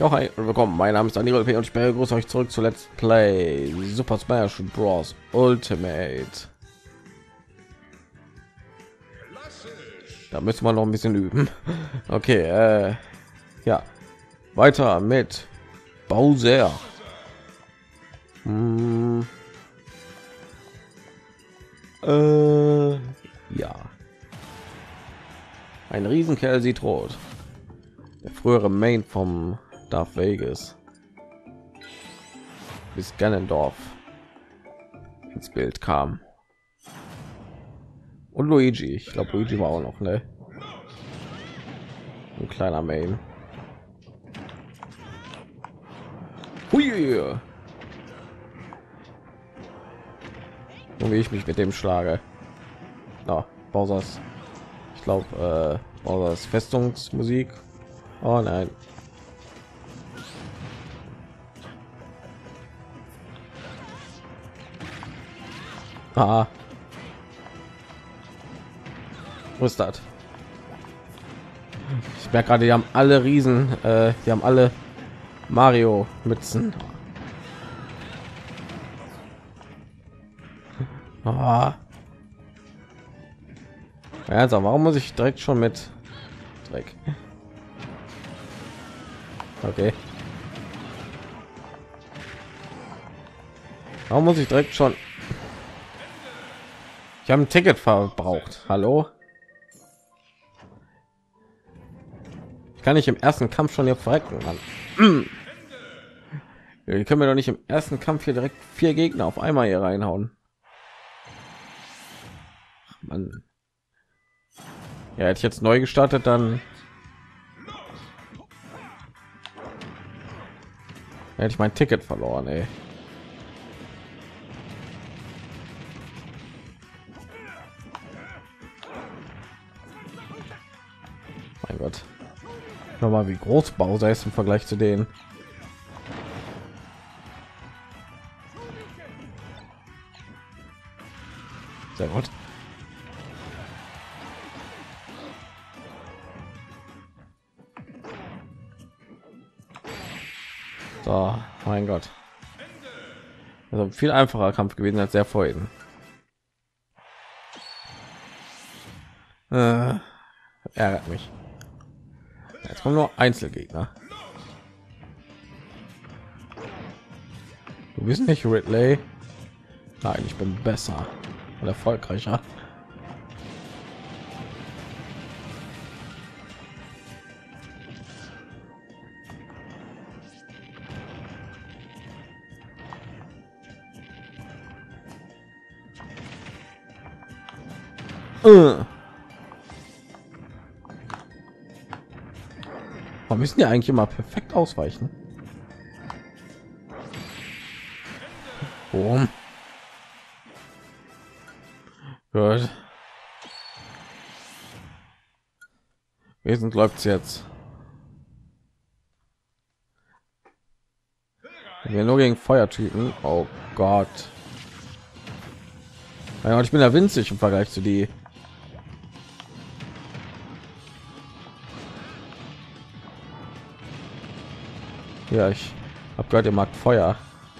Ja, hi und willkommen. Mein Name ist Daniel P. und ich begrüße euch zurück zu Let's Play Super Smash Bros. Ultimate. Da müssen wir noch ein bisschen üben. Okay, ja, weiter mit Bowser. Hm, ja, ein Riesenkerl sieht rot. Der frühere Main vom Darth Vegas bis Ganondorf ins Bild kam. Und Luigi, ich glaube Luigi war auch noch, ne? Ein kleiner Main. Hui. Und wie ich mich mit dem schlage. Na, Bowser's, ich glaube Bowser's Festungsmusik. Oh nein. Ah. Wo ist das? Ich merke gerade, die haben alle Riesen, die haben alle Mario Mützen. Ah. Ja, also, warum muss ich direkt schon mit Dreck? Okay. Warum muss ich direkt schon? Ich habe ein Ticket verbraucht. Hallo? Ich kann nicht im ersten Kampf schon hier verrecken, Mann. Wir können wir doch nicht im ersten Kampf hier direkt 4 Gegner auf einmal hier reinhauen. Ach, Mann. Ja, hätte ich jetzt neu gestartet, dann hätte ich mein Ticket verloren, ey. Mein Gott. Nochmal, wie groß Bowser ist im Vergleich zu denen. Sehr gut. So, mein Gott. Also viel einfacher Kampf gewesen als der vorhin. Ärgert mich. Jetzt kommen nur Einzelgegner. Du bist nicht Ridley. Nein, ich bin besser und erfolgreicher. Warum müssen die eigentlich immer perfekt ausweichen? Boom. Gut. Wesentlich läuft's jetzt. Wir nur gegen Feuertypen. Oh Gott. Ja, ich bin ja winzig im Vergleich zu die. Ja, ich habe gehört, ihr mag Feuer.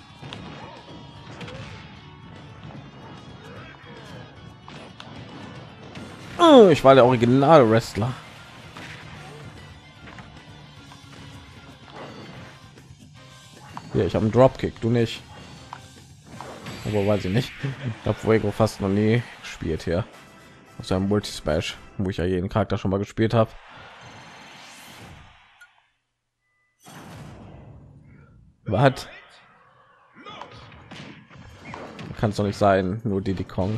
Oh, ich war der Original Wrestler. Ja, ich habe einen Dropkick, du nicht. Aber weiß ich nicht. Ich habe Fuego fast noch nie gespielt hier. Auf seinem Multi-Smash, wo ich ja jeden Charakter schon mal gespielt habe. Was? Kann es doch nicht sein, nur Diddy Kong.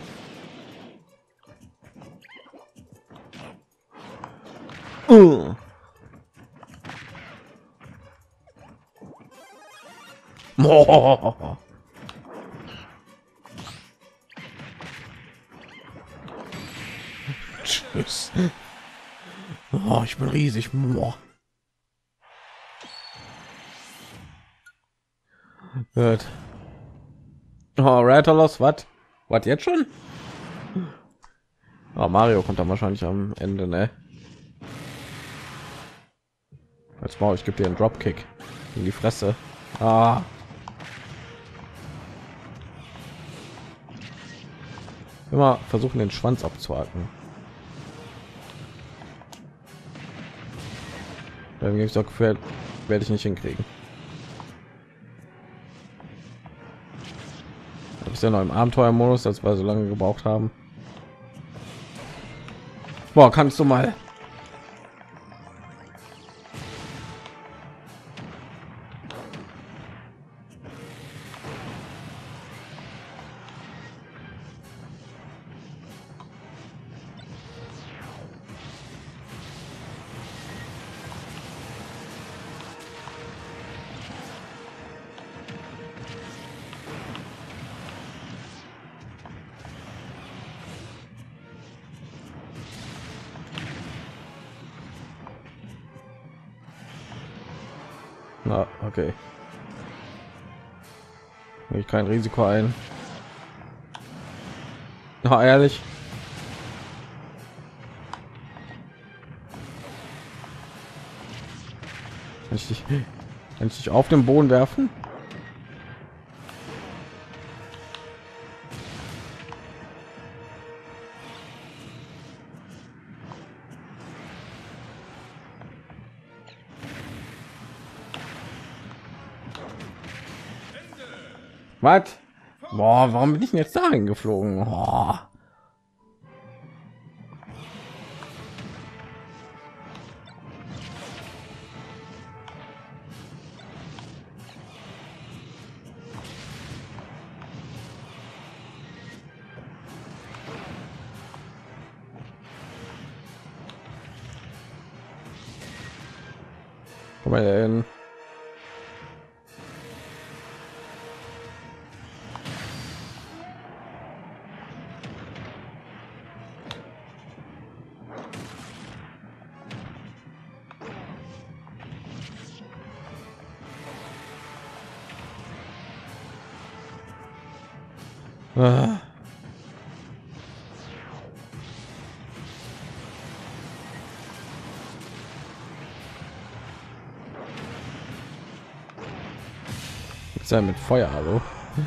Oh. Tschüss. Oh, ich bin riesig. Gut. Oh, Rattalos, was? Was jetzt schon? Oh, Mario kommt dann wahrscheinlich am Ende, ne? Als Maul, ich gebe dir einen Dropkick. In die Fresse. Ah. Immer versuchen, den Schwanz abzuhaken. Dann gibt es auch Gefühl, werde ich nicht hinkriegen. Da ist ja noch im Abenteuermodus, als wir so lange gebraucht haben. Boah, kannst du mal? Na, okay. Ich kein Risiko ein. Na, ehrlich. Kann ich dich auf den Boden werfen? Was? Boah, warum bin ich denn jetzt dahin geflogen? Oh. Komm mal hin. Ah. Ist ja mit Feuer, hallo.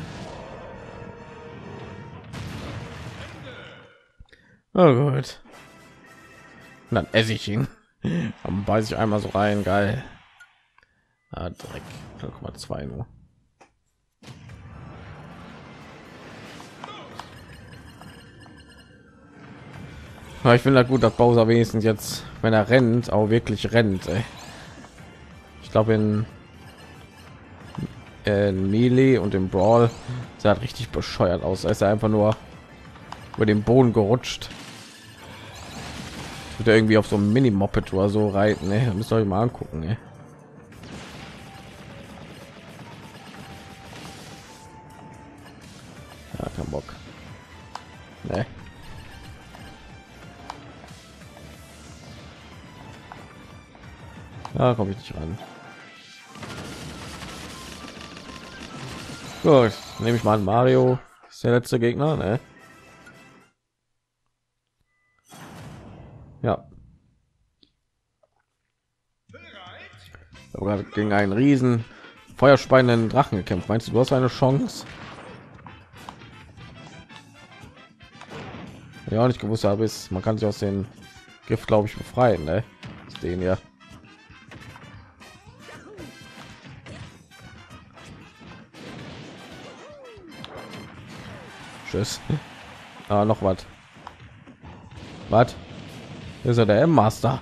Oh gut. Und dann esse ich ihn. Dann beiß ich einmal so rein, geil. Ah, Dreck. 0,2 nur. Aber ich finde das gut, dass Bowser wenigstens jetzt, wenn er rennt, auch wirklich rennt. Ey. Ich glaube in Melee und im Brawl sah halt richtig bescheuert aus. Er ist einfach nur über den Boden gerutscht. Wird er irgendwie auf so einem Mini-Moped oder so reiten. Ey. Müsst ihr euch mal angucken. Ey. Ja, kein Bock. Nee. Da komme ich nicht ran. Gut, nehme ich mal an, Mario ist der letzte Gegner, ne? Ja. Ich habe gerade gegen einen riesen feuerspeienden Drachen gekämpft. Meinst du, du hast eine Chance? Ja, auch nicht gewusst habe, ist, man kann sich aus den Gift, glaube ich, befreien, ne? Den ja. Tschüss. Ah, noch was. Was? Ist er der M-Master?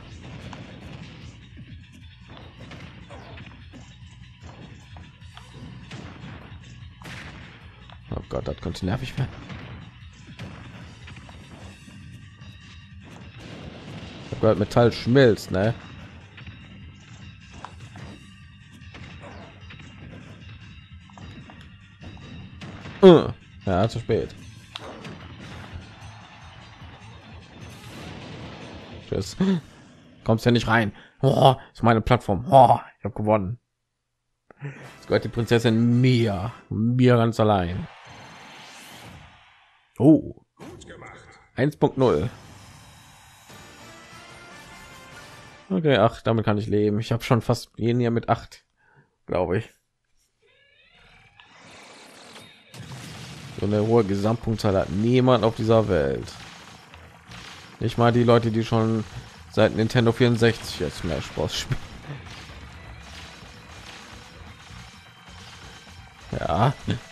Oh Gott, das könnte nervig werden. Ich habe gehört, Metall schmilzt, ne? Ja, zu spät. Tschüss. Kommst ja nicht rein. Oh, ist meine Plattform. Oh, ich habe gewonnen. Jetzt gehört die Prinzessin mir ganz allein. Oh, 1.0. Okay, ach, damit kann ich leben. Ich habe schon fast jeden hier mit 8 glaube ich. So eine hohe Gesamtpunktzahl hat niemand auf dieser Welt. Nicht mal die Leute, die schon seit Nintendo 64 jetzt Smash Bros. Spielen. Ja.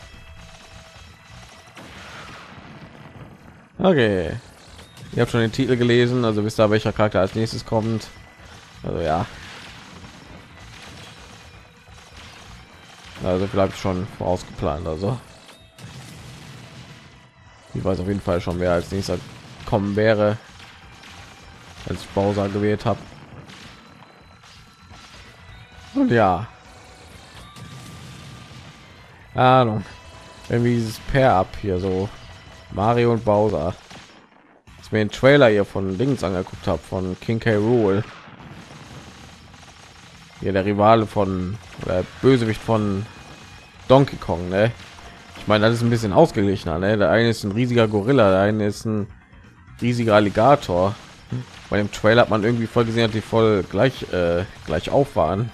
Okay. Ihr habt schon den Titel gelesen, also wisst ihr, welcher Charakter als nächstes kommt. Also ja. Also vielleicht schon vorausgeplant. Also ich weiß auf jeden Fall schon, wer als nächster kommen wäre, als ich Bowser gewählt habe. Und ja, Ahnung, irgendwie dieses Pair-up hier so Mario und Bowser. Als mir den Trailer hier von Dings angeguckt habe, von King K. Rool, hier der Rivale von oder Bösewicht von Donkey Kong, ne? Ich meine, das ist ein bisschen ausgeglichener, ne? Der eine ist ein riesiger Gorilla, der eine ist ein riesiger Alligator. Bei dem Trailer hat man irgendwie voll gesehen, dass die voll gleich auf waren.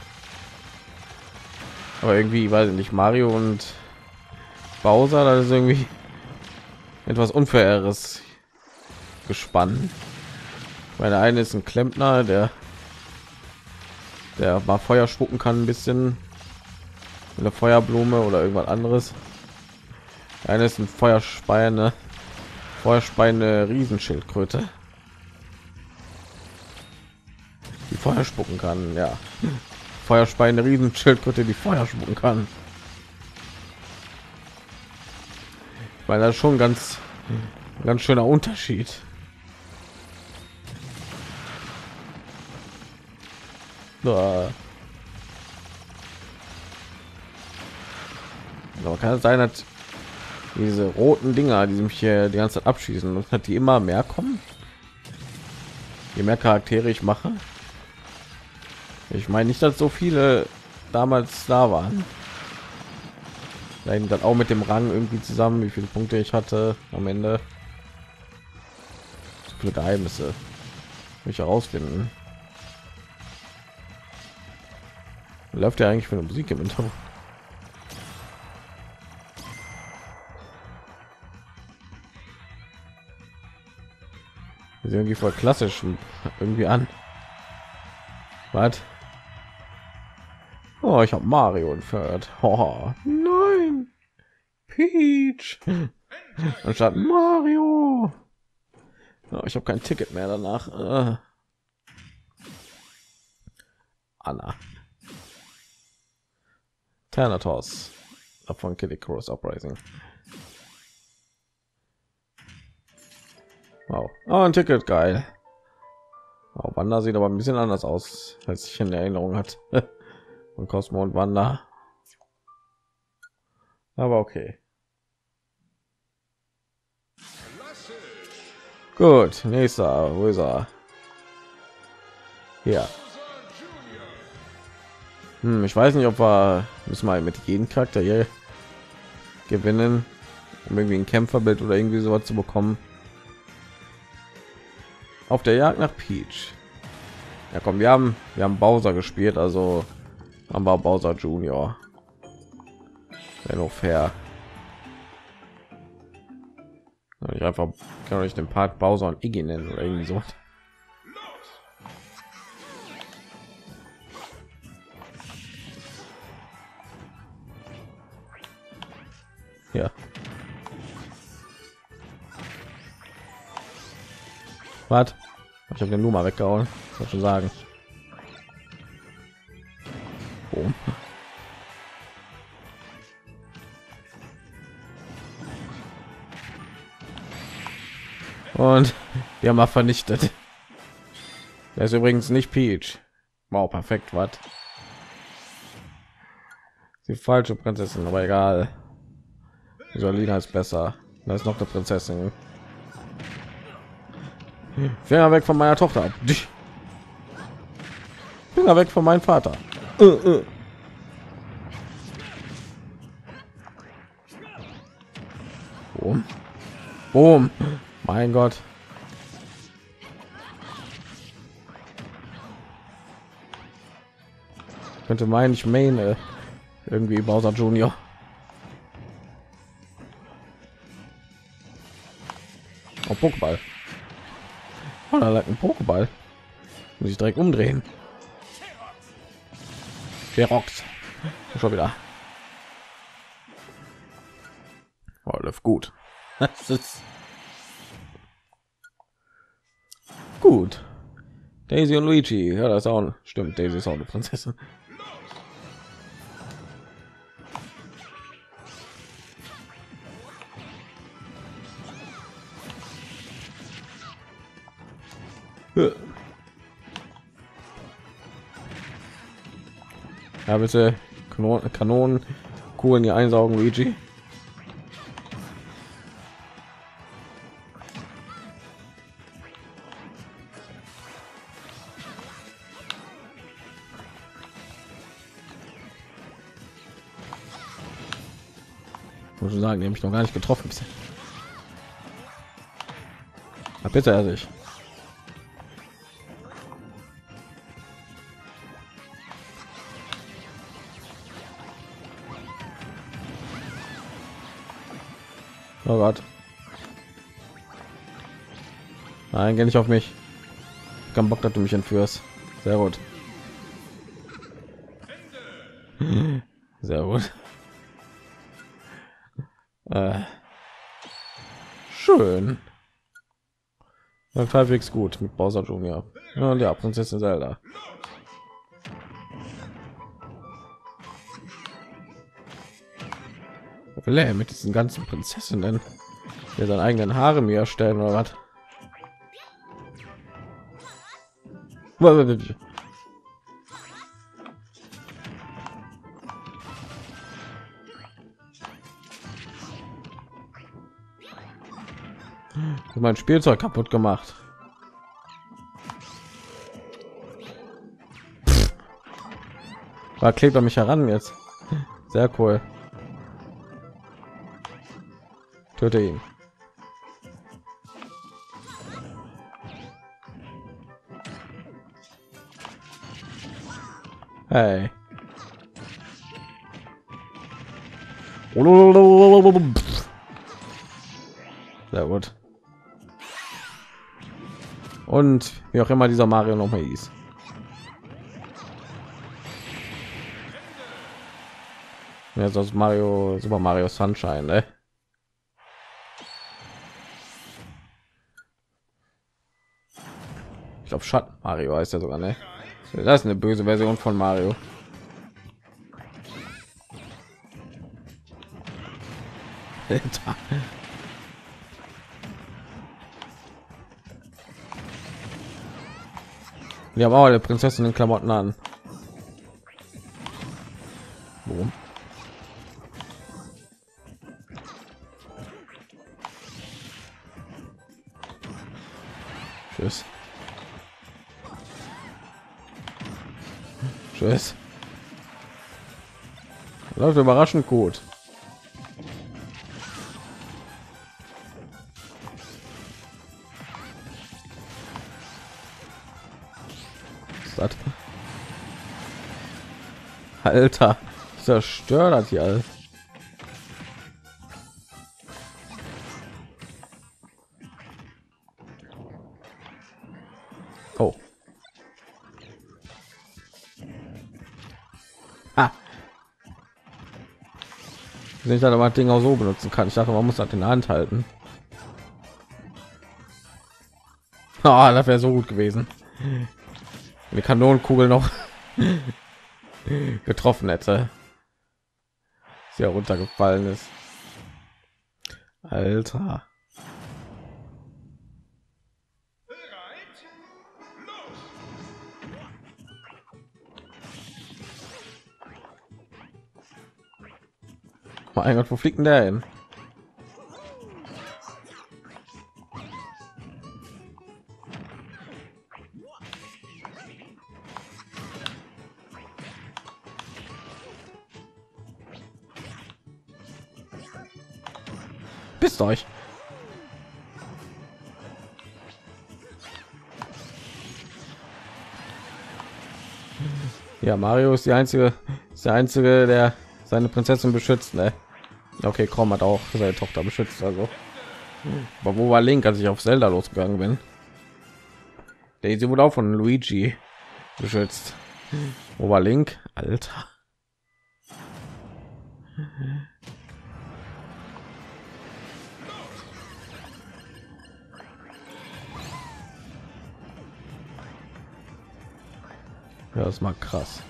Aber irgendwie, weiß ich nicht, Mario und Bowser, das ist irgendwie etwas unfaires Gespann. Weil der eine ist ein Klempner, der mal Feuer spucken kann, ein bisschen eine Feuerblume oder irgendwas anderes. Der eine ist ein Feuerspeiende Riesenschildkröte, die Feuer spucken kann. Ja, Feuerspeiende Riesenschildkröte, die Feuer spucken kann. Weil das schon ein ganz schöner Unterschied. Aber kann es sein, dass diese roten Dinger, die mich hier die ganze Zeit abschießen, und hat die immer mehr kommen, je mehr Charaktere ich mache? Ich meine nicht, dass so viele damals da waren. Da hängt dann auch mit dem Rang irgendwie zusammen, wie viele Punkte ich hatte am Ende. So viele Geheimnisse will ich herausfinden. Läuft ja eigentlich für eine Musik im Hintergrund. Irgendwie voll klassisch irgendwie an. Was? Oh, ich habe Mario entfernt. Oh, nein, Peach anstatt Mario. Oh, ich habe kein Ticket mehr danach. Anna Thanatos von Kid Icarus Uprising. Wow. Oh, ein Ticket, geil. Oh, Wanda sieht aber ein bisschen anders aus, als ich in Erinnerung hat. Und Cosmo und Wanda. Aber okay. Gut, nächster. Wo ist er? Ja. Ich weiß nicht, ob wir müssen mal mit jedem Charakter hier gewinnen, um irgendwie ein Kämpferbild oder irgendwie sowas zu bekommen. Auf der Jagd nach Peach. Ja, komm, wir haben Bowser gespielt, also haben wir Bowser Junior. Wäre noch fair. Ich einfach kann ich den Part Bowser und Iggy nennen oder irgendwie so. Ja. Was? Ich habe den Luma weggehauen. Soll schon sagen. Boom. Und wir haben mal vernichtet. Der ist übrigens nicht Peach. Wow, perfekt, was? Die falsche Prinzessin, aber egal. Solina ist besser. Da ist noch eine Prinzessin. Finger weg von meiner Tochter. Finger weg von meinem Vater. Boom. Boom. Mein Gott. Könnte meinen, ich meine Irgendwie Bowser Junior. Oh, Pokéball. Oh, da lag ein Pokéball. Muss ich direkt umdrehen. Ferox. Schon wieder. Oh, läuft gut. Das ist gut. Daisy und Luigi. Ja, das ist auch stimmt. Daisy ist auch eine Prinzessin. Ja, bitte Kanonen, Kugeln hier einsaugen, Luigi. Muss ich sagen, die habe ich noch gar nicht getroffen. Na bitte, er sich. Oh Gott. Nein, geh nicht auf mich. Kein Bock, dass du mich entführst. Sehr gut. Sehr gut. Schön. Läuft halbwegs gut mit Bowser Junior. Ja, und ja, Prinzessin Zelda. Will er mit diesen ganzen Prinzessinnen der seinen eigenen Haare mir erstellen oder was? Mein Spielzeug kaputt gemacht. Da klebt er mich heran jetzt. Sehr cool. Töte ihn. Hey. Sehr gut. Und wie auch immer dieser Mario noch mal hieß. Ja, sonst Mario, Super Mario Sunshine, ne? Ich glaube Schatten Mario heißt ja sogar, ne? Das ist eine böse Version von Mario. Alter. Wir haben auch eine Prinzessin in Klamotten an. Boom. Tschüss. Tschüss. Läuft überraschend gut. Alter, zerstört das hier alles. Oh. Ah. Ich dachte, man Ding auch so benutzen kann. Ich dachte, man muss das in der Hand halten. Ah, das wäre so gut gewesen. Die Kanonenkugel noch getroffen hätte, sie runtergefallen ist. Alter. Mein Gott, wo fliegt denn der hin? Bisst euch. Ja, Mario ist der einzige, der seine Prinzessin beschützt, ne? Okay, Chrom hat auch seine Tochter beschützt, also. Aber wo war Link, als ich auf Zelda losgegangen bin? Daisy wurde auch von Luigi beschützt. Wo war Link? Alter. Ja, das mal krass.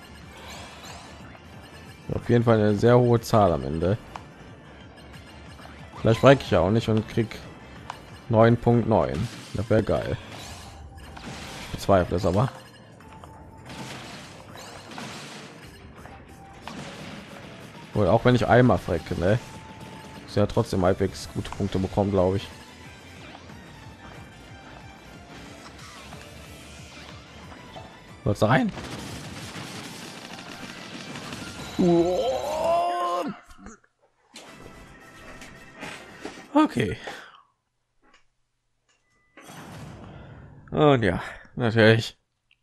Auf jeden Fall eine sehr hohe Zahl am Ende. Vielleicht breche ich ja auch nicht und krieg 9.9. Das wäre geil. Ich bezweifle es aber. Wohl auch wenn ich einmal frecke, ne? Ist ja trotzdem halbwegs gute Punkte bekommen, glaube ich. Was rein? Okay. Und ja, natürlich.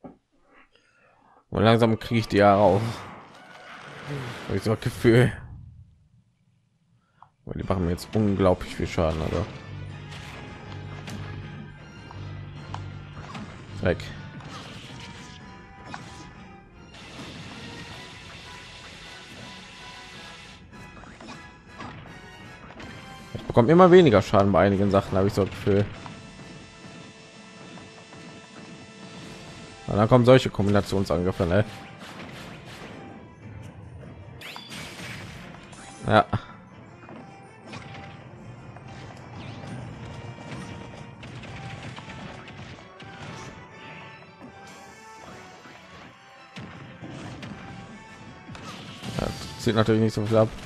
Und langsam kriege ich die ja raus. Habe ich so ein Gefühl. Weil die machen mir jetzt unglaublich viel Schaden, aber weg. Ich bekomme immer weniger Schaden bei einigen Sachen, habe ich so ein Gefühl. Und dann kommen solche Kombinationsangriffe, ne? Ja. Das zieht natürlich nicht so viel ab.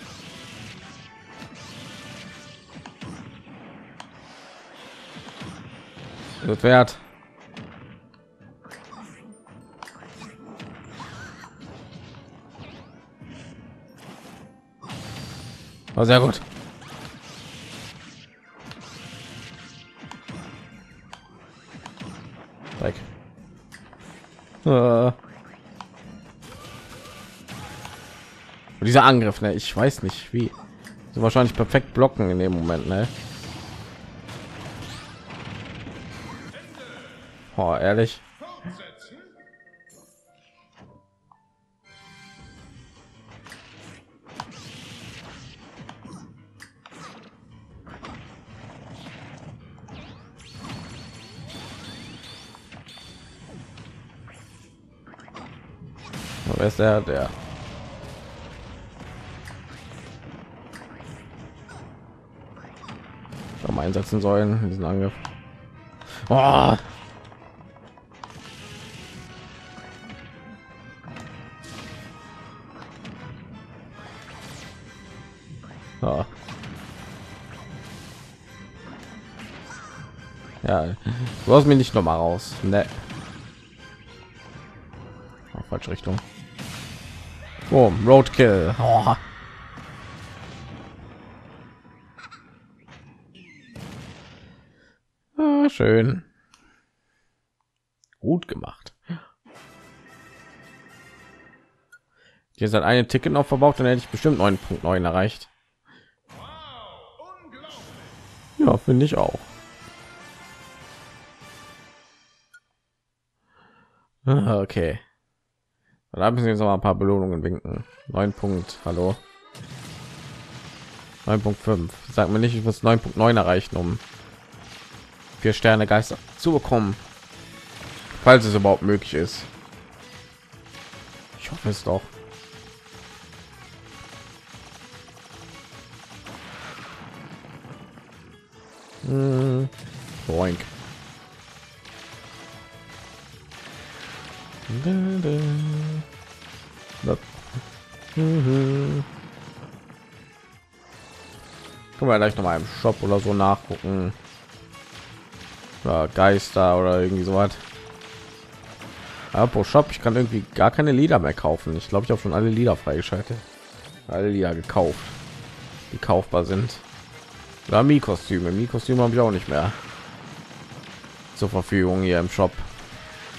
Das wert. Oh, sehr gut. Weg. Dieser Angriff, ne? Ich weiß nicht wie. So wahrscheinlich perfekt blocken in dem Moment, ne? Oh, ehrlich. Wer ist der? Schon mal einsetzen sollen, diesen Angriff. Oh. Oh. Ja, du hast mich nicht noch mal raus. Ne. Oh, falsche Richtung. Oh, Roadkill. Oh. Ah, schön. Gut gemacht. Hier ist eine Ticket noch verbraucht, dann hätte ich bestimmt 9.9 erreicht. Ja, finde ich auch. Okay. Da müssen wir jetzt noch mal ein paar Belohnungen winken. 9 Punkt, hallo. 9.5. Sag mir nicht, ich muss 9.9 erreichen, um 4 Sterne Geister zu bekommen. Falls es überhaupt möglich ist. Ich hoffe es doch. Boink. Können wir gleich noch mal im Shop oder so nachgucken. Oder Geister oder irgendwie so was. Apropos Shop, ich kann irgendwie gar keine Lieder mehr kaufen. Ich glaube, ich habe schon alle Lieder freigeschaltet. Alle Lieder gekauft, die kaufbar sind. Oder Mi-Kostüme. Mi-Kostüme habe ich auch nicht mehr zur Verfügung hier im Shop.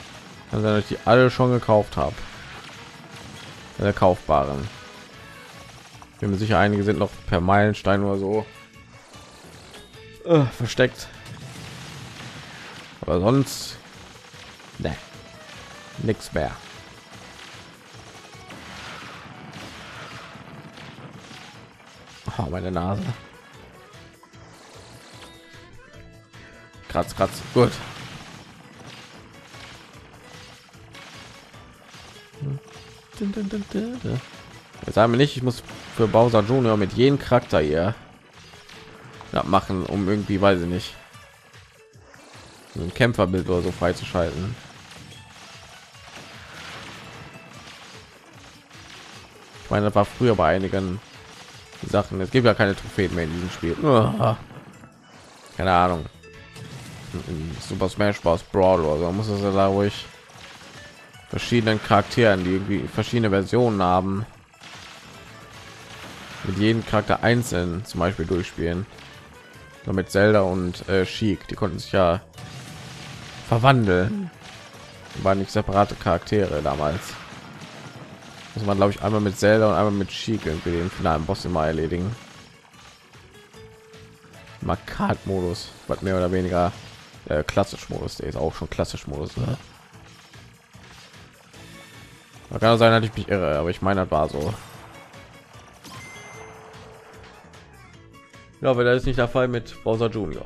Also ich die alle schon gekauft habe. Der kaufbaren. Bin mir sicher, einige sind noch per Meilenstein oder so versteckt. Aber sonst ne, nichts mehr. Oh, meine Nase. Kratz, kratz. Gut. Jetzt sagen wir nicht, ich muss für Bowser Junior mit jedem Charakter hier machen, um irgendwie, weiß ich nicht, ein Kämpferbild oder so freizuschalten. Ich meine, das war früher bei einigen Sachen. Es gibt ja keine Trophäen mehr in diesem Spiel. Keine Ahnung. In Super Smash Bros. Brawl oder so muss es ja da ruhig verschiedenen Charakteren, die irgendwie verschiedene Versionen haben, mit jedem Charakter einzeln zum Beispiel durchspielen. Nur mit Zelda und Sheik, die konnten sich ja verwandeln, waren nicht separate Charaktere damals. Muss man, glaube ich, einmal mit Zelda und einmal mit Sheik irgendwie den finalen Boss immer erledigen. Markat-Modus, was mehr oder weniger klassisch Modus, der ist auch schon klassisch Modus. Ne? Kann sein, dass ich mich irre, aber ich meine, das war so. Ja, aber das ist nicht der Fall mit Bowser Junior.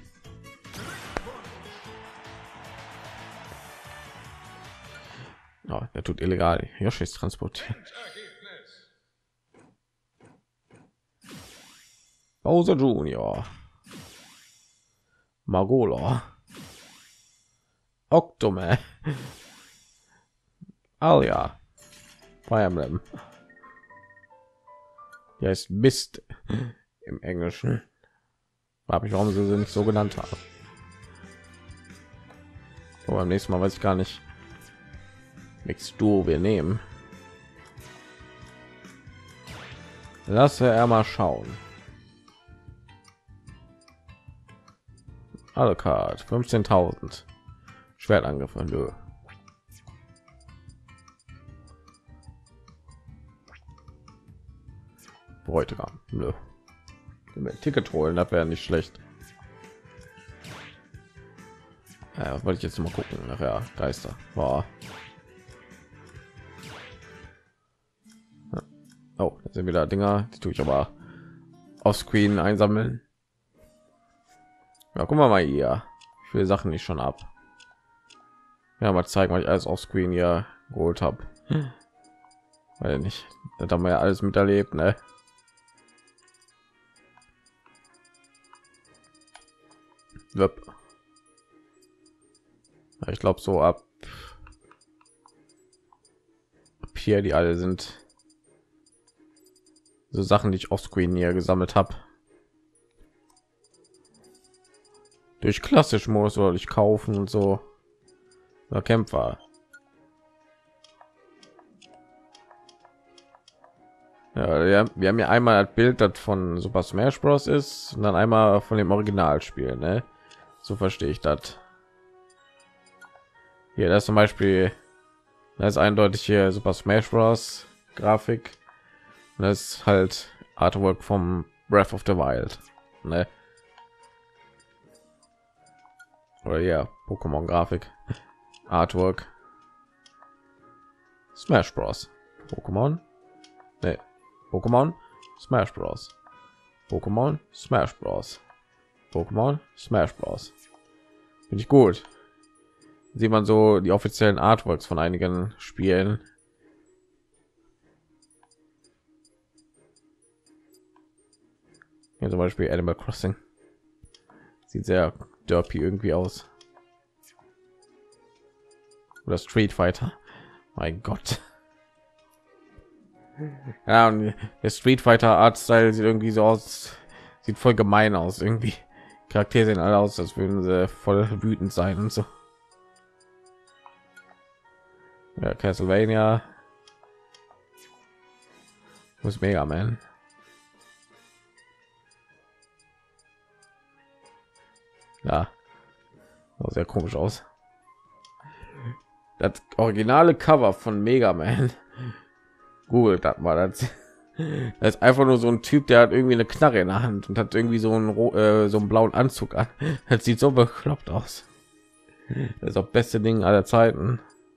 Ja, der tut illegal Yoshis transportieren. Bowser Junior, Magola, Octoman, Alia, Fire Emblem. Der ist Mist im Englischen. Habe ich, warum sie nicht so genannt haben. Aber beim nächsten Mal weiß ich gar nicht, welches Duo wir nehmen. Lasse er mal schauen. Alucard 15.000 Schwertangriff. Nö. Bräutigam. Nö. Ticket holen, das wäre nicht schlecht. Ja, wollte ich jetzt mal gucken. Nachher Geister. Boah. Oh, das sind wieder Dinger, die tue ich aber auf Screen einsammeln. Ja, guck mal hier. Ich will Sachen nicht schon ab. Ja, mal zeigen, was ich alles auf Screen hier geholt habe. Weil nicht, das haben wir ja alles miterlebt, ne? Yep. Ich glaube so ab hier, die alle sind so Sachen, die ich auf Screen hier gesammelt habe. Durch klassisch Modus oder durch kaufen und so. Der Kämpfer. Ja, wir haben ja einmal das Bild, das von Super Smash Bros. Ist und dann einmal von dem Originalspiel, ne? So verstehe ich das. Hier, das zum Beispiel, das ist eindeutig hier Super Smash Bros. Grafik. Und das ist halt Artwork vom Breath of the Wild, ne? Oder ja, Pokémon Grafik, Artwork, Smash Bros. Pokémon, ne, Pokémon, Smash Bros. Pokémon, Smash Bros. Pokémon, Smash Bros. Finde ich gut. Sieht man so die offiziellen Artworks von einigen Spielen. Hier zum Beispiel Animal Crossing. Sieht sehr derpy irgendwie aus. Oder Street Fighter. Mein Gott. Ja, und der Street Fighter Art Style sieht irgendwie so aus, sieht voll gemein aus irgendwie. Charaktere sehen alle aus, als würden sie voll wütend sein und so. Ja, Castlevania. Muss Mega Man. Ja, sah sehr komisch aus. Das originale Cover von Mega Man. Google das mal, das Er ist einfach nur so ein Typ, der hat irgendwie eine Knarre in der Hand und hat irgendwie so einen so einen blauen Anzug an. Das sieht so bekloppt aus. Das ist auch beste Ding aller Zeiten.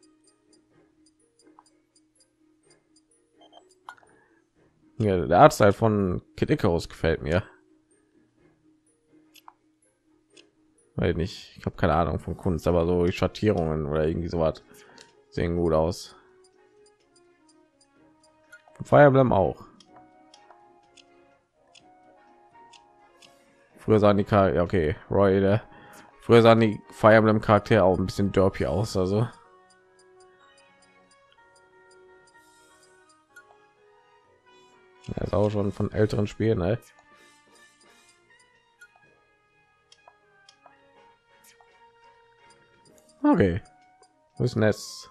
Ja, der Artstyle von Kid Icarus gefällt mir. Weil nicht, ich habe keine Ahnung von Kunst, aber so die Schattierungen oder irgendwie so was sehen gut aus. Fire Emblem auch. Früher sahen die Charaktere, ja, okay, Roy, der früher sahen die Fire Emblem Charaktere auch ein bisschen derpy aus, also ja, ist auch schon von älteren Spielen, ne? Okay, wo ist Ness?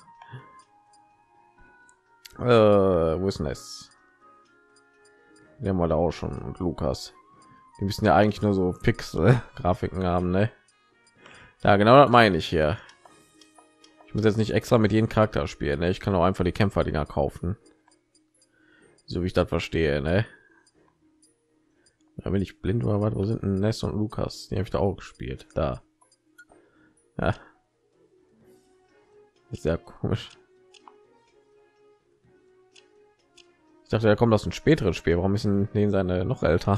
Wo ist Ness? Der mal da auch schon und Lukas. Die müssen ja eigentlich nur so Pixel-Grafiken haben, ne? Ja, genau das meine ich hier. Ich muss jetzt nicht extra mit jedem Charakter spielen, ne? Ich kann auch einfach die Kämpfer-Dinger kaufen. So wie ich das verstehe, ne? Da bin ich blind oder was? Wo sind denn Ness und Lukas? Die habe ich da auch gespielt. Da. Ja. Ist sehr komisch. Ich dachte, er kommt aus einem späteren Spiel. Warum ist denn den seine noch älter?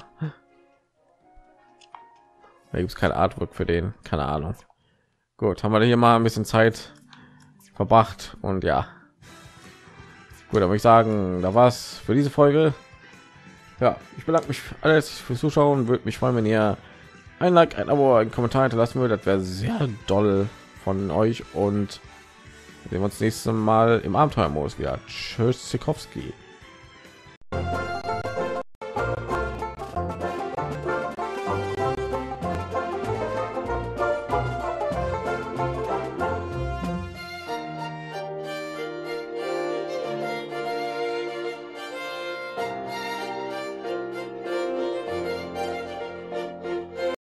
Da gibt es kein Artwork für den. Keine Ahnung. Gut, haben wir hier mal ein bisschen Zeit verbracht und ja. Gut, aber ich sagen, da war's für diese Folge. Ja, ich bedanke mich alles fürs Zuschauen. Würde mich freuen, wenn ihr ein Like, ein Abo, einen Kommentar hinterlassen würdet. Das wäre sehr doll von euch und wir sehen uns nächstes Mal im Abenteuermodus wieder. Tschüss, Sikowski.